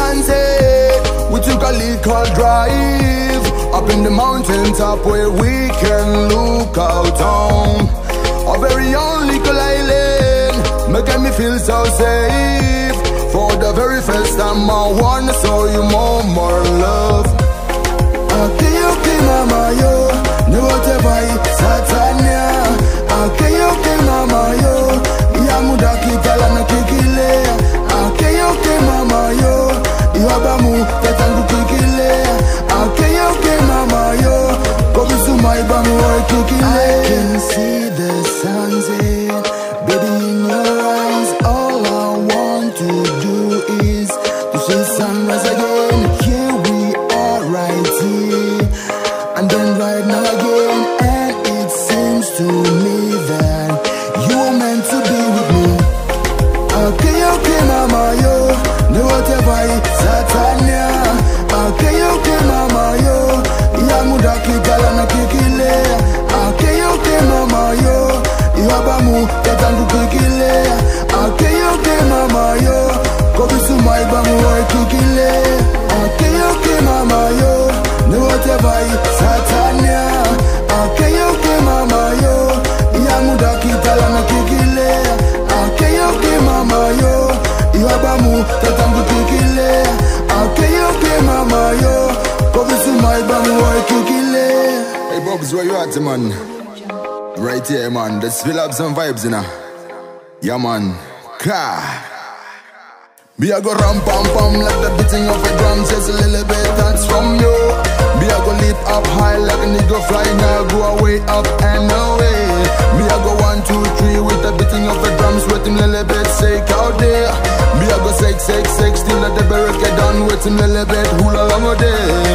sunset. We took a little drive up in the mountain top where we can look out on our very own little island, making me feel so safe. For the very first time I wanna show you more love. Okay, mama, yo, no whatever Satania. Okay, mama, yo, yamuda kitala na kikile. Okay, mama, yo, iwabamu tetangu kikile. Okay, mama, yo, kobisu maibamu wa kikile. I can see the sunset, baby, in your eyes. All I want to do is to see sunrise again. Here we are right here, and then right now again. And it seems to me that you were meant to be with me. Okay, mama, yo, no whatever Satania. Okay, mama, yo, yamuda kitala na kikile. Okay, mama, yo, iwabamu tetangu kikile. Okay, mama, yo, kobisu maibamu wa kikile. Okay, mama, yo, no whatever Satania. Okay, mama, yo, yamuda kitala na kikile. Okay, mama, yo, iwabamu tetangu kikile. Okay, mama, yo, kobisu maibamu wa kikile. Hey Bobz, where you at, man? Right here, man. Let's fill up some vibes, you know. Yeah, man. Car. Be a go ram pam pam like the beating of a drum. Just a little bit that's from you. Be a go leap up high like a nigga fly now. Go away up and away. Be a go 1, 2, 3 with the beating of a drum. Sweat him little bit, shake out there. Be a go shake, shake, shake. Still at the barricade done with him little bit. Hula long day.